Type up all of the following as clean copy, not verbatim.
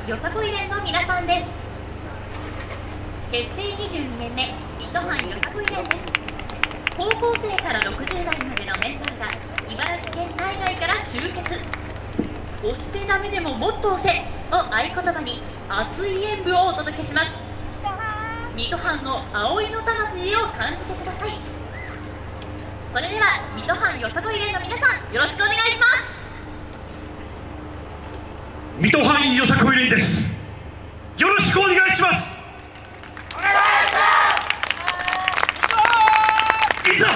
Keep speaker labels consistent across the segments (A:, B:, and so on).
A: よさこい連の皆さんです。結成22年目、水戸藩よさこい連です。高校生から60代までのメンバーが茨城県内外から集結。押してダメでももっと押せを合言葉に熱い演舞をお届けします。水戸藩の葵の魂を感じてください。それでは水戸藩よさこい連の皆さん、よろしくお願いします。
B: 水戸藩よさこい連です。よろしくお願いします。
C: お願いします。
B: いざ。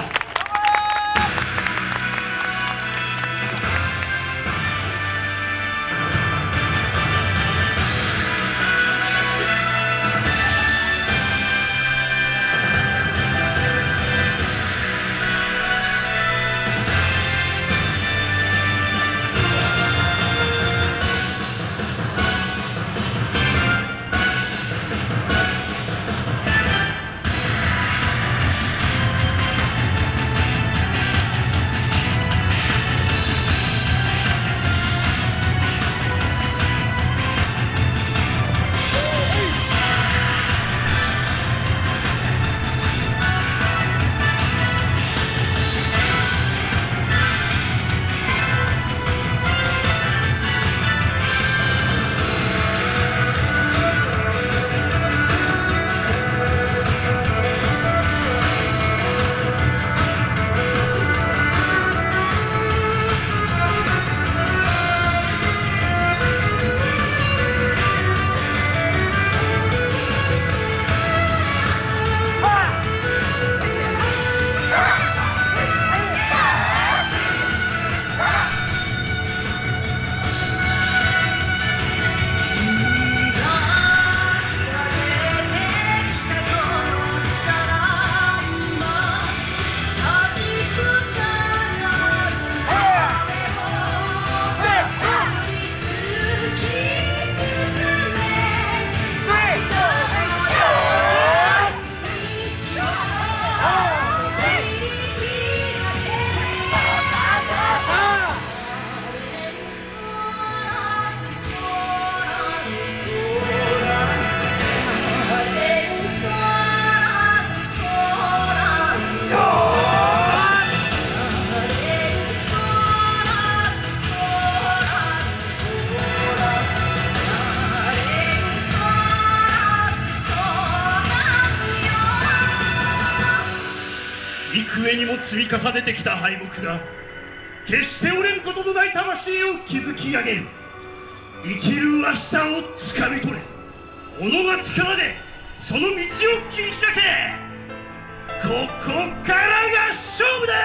B: 幾重にも積み重ねてきた敗北が決して折れることのない魂を築き上げる。生きる明日をつかみ取れ。己が力でその道を切り開け。ここからが勝負だ。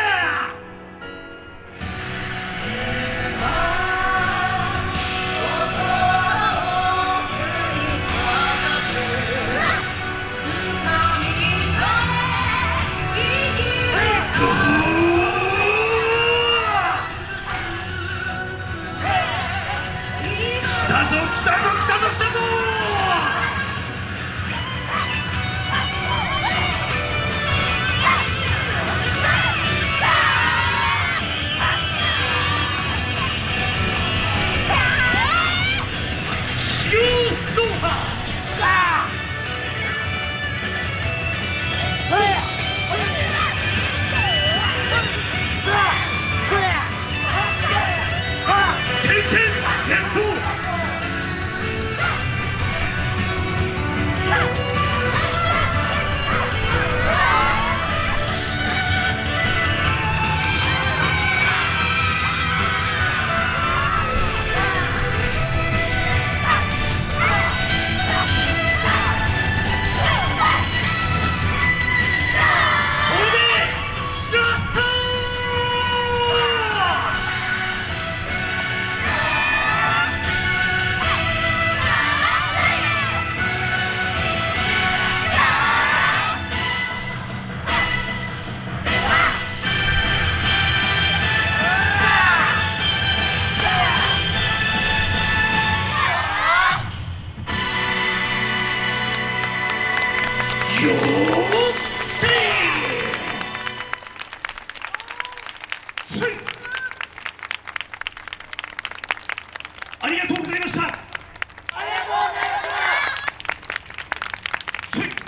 B: ありがとうございました。ありがとう。 せい